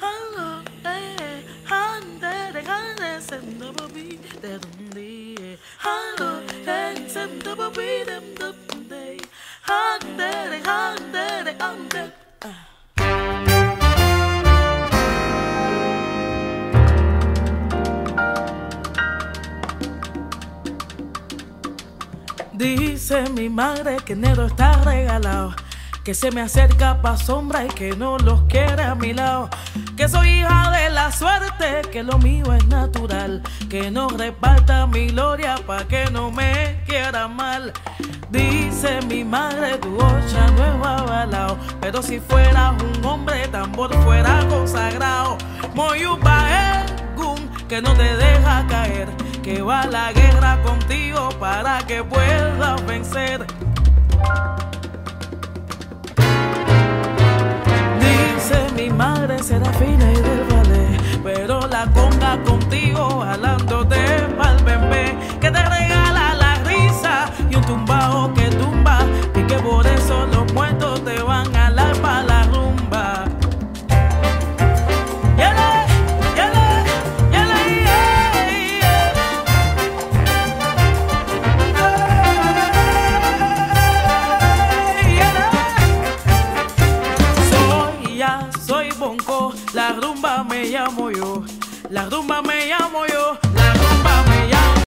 Dice mi madre que enero está regalado, que se me acerca pa' sombra y que no los quiere a mi lado, que soy hija de la suerte, que lo mío es natural, que no reparta mi gloria pa' que no me quiera mal. Dice mi madre tu ocha no es avalao, pero si fueras un hombre tambor fuera consagrado. Moyupa Egun, que no te deja caer, que va a la guerra contigo para que puedas vencer. Dice mi madre Serafina y del ballet, pero la conga contigo jalándote pa'l bembé, que te regala la risa y un tumbao que tumba, y que por eso los muertos te van a dar pa' la rumba. Soy bonco, la rumba me llamo yo, la rumba me llamo yo,